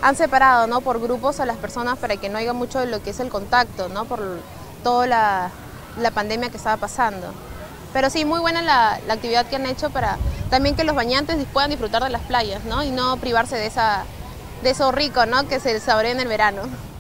han separado, ¿no?, por grupos a las personas para que no haya mucho de lo que es el contacto, ¿no?, por toda la pandemia que estaba pasando. Pero sí, muy buena la actividad que han hecho para también que los bañantes puedan disfrutar de las playas, ¿no?, y no privarse de eso rico, ¿no?, que se saborea en el verano.